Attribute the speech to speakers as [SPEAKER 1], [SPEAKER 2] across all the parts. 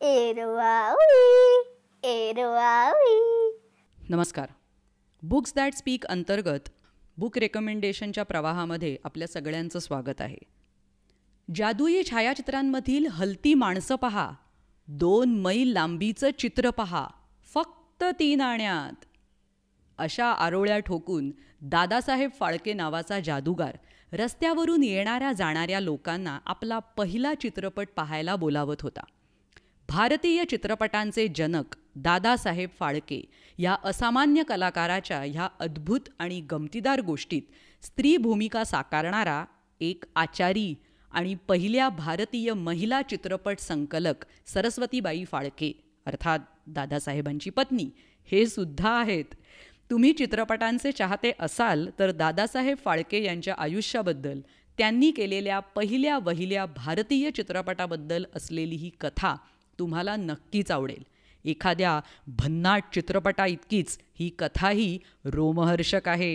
[SPEAKER 1] नमस्कार. Books that speak अंतर्गत book रेकमेंडेशनच्या प्रवाहामध्ये आपल्या सगळ्यांचं स्वागत आहे. जादुई छायाचित्रांमधील हलती माणसं पहा, 2 मैल लांबीचं चित्र पहा, फक्त 3 आण्यात. अशा आरोळ्या ठोकून दादासाहेब फाळके नावाचा जादूगार रस्त्यावरून येणाऱ्या जाणाऱ्या लोकांना आपला पहिला चित्रपट पाहायला बोलावत होता. भारतीय चित्रपटांचे जनक दादासाहेब फाळके या असामान्य कलाकाराच्या ह्या अद्भुत आणि गमतीदार गोष्टीत स्त्री भूमिका साकारणारा एक आचारी आणि पहिल्या भारतीय महिला चित्रपट संकलक सरस्वतीबाई फाळके अर्थात दादासाहेबांची पत्नी हे सुद्धा आहेत. तुम्ही चित्रपटांचे चाहते असाल तर दादासाहेब फाळके यांच्या आयुष्याबद्दल, त्यांनी केलेल्या पहिल्या वहिल्या भारतीय चित्रपटाबद्दल असलेली ही कथा तुम्हाला नक्कीच आवडेल. एखाद्या भन्नाट चित्रपटा इतकीच ही कथाही रोमहर्षक आहे.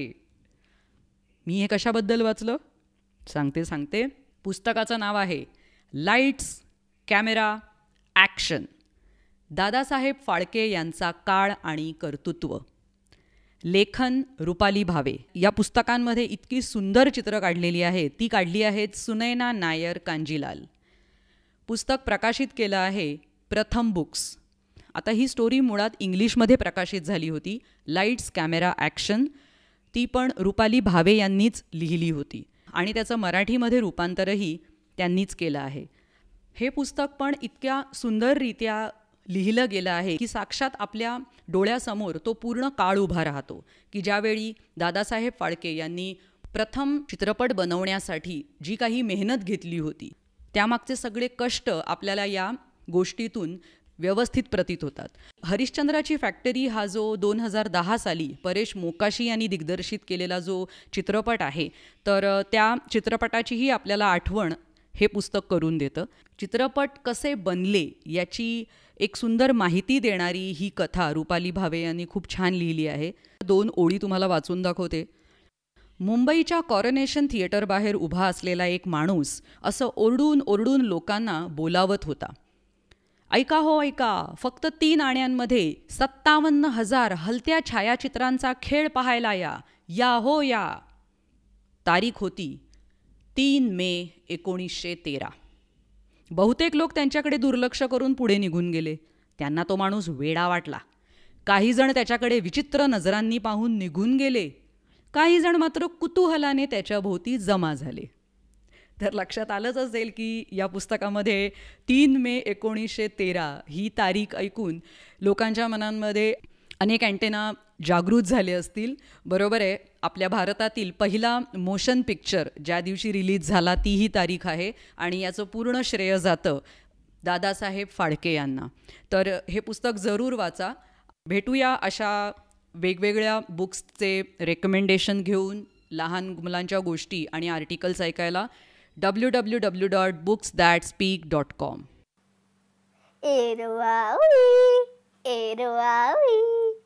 [SPEAKER 1] मी हे कशाबद्दल वाचलं सांगते. पुस्तकाचं नाव आहे lights camera action, Dadasaheb Phalke यांचा काळ आणि कर्तृत्व. लेखन रुपाली भावे. या पुस्तकांमध्ये इतकी सुंदर चित्र काढलेली आहेत. ती काढली आहेत सुनैना, नायर, कांजीलाल. पुस्तक प्रकाशित केलं आहे प्रथम बुक्स. आता ही स्टोरी मुळात इंग्लिशमध्ये प्रकाशित झाली होती, लाईट्स कॅमेरा ॲक्शन. ती पण रुपाली भावे यांनीच लिहिली होती आणि त्याचं मराठीमध्ये रूपांतरही त्यांनीच केलं आहे. हे पुस्तक पण इतक्या सुंदररित्या लिहिलं गेलं आहे की साक्षात आपल्या डोळ्यासमोर तो पूर्ण काळ उभा राहतो की ज्यावेळी दादासाहेब फाळके यांनी प्रथम चित्रपट बनवण्यासाठी जी काही मेहनत घेतली होती त्यामागचे सगळे कष्ट आपल्याला या गोष्टीतून व्यवस्थित प्रतीत होतात. हरिश्चंद्राची फॅक्टरी हा जो 2010 साली परेश मोकाशी यांनी दिग्दर्शित केलेला जो चित्रपट आहे, तर त्या चित्रपटाचीही आपल्याला आठवण हे पुस्तक करून देतं. चित्रपट कसे बनले याची एक सुंदर माहिती देणारी ही कथा रुपाली भावे यांनी खूप छान लिहिली आहे. 2 ओळी तुम्हाला वाचून दाखवते. मुंबईच्या कॉरोनेशन थिएटरबाहेर उभा असलेला एक माणूस असं ओरडून ओरडून लोकांना बोलावत होता. ऐका हो ऐका, फक्त 3 आण्यांमध्ये 57,000 हलत्या छायाचित्रांचा खेळ पाहायला या हो या. तारीख होती 3 मे 1913. बहुतेक लोक त्यांच्याकडे दुर्लक्ष करून पुढे निघून गेले. त्यांना तो माणूस वेडा वाटला. काही जण त्याच्याकडे विचित्र नजरांनी पाहून निघून गेले. काही जण मात्र कुतूहलाने त्याच्याभोवती जमा झाले. तर लक्षात आलंच असेल की या पुस्तकामध्ये 3 मे 1913 ही तारीख ऐकून लोकांच्या मनांमध्ये अनेक अँटेना जागृत झाले असतील. बरोबर आहे, आपल्या भारतातील पहिला मोशन पिक्चर ज्या दिवशी रिलीज झाला ती ही तारीख आहे आणि याचं पूर्ण श्रेय जातं दादासाहेब फाळके यांना. तर हे पुस्तक जरूर वाचा. भेटूया अशा वेगवेगळ्या बुक्सचे रेकमेंडेशन घेऊन, लहान मुलांच्या गोष्टी आणि आर्टिकल्स ऐकायला www.booksthatspeak.com.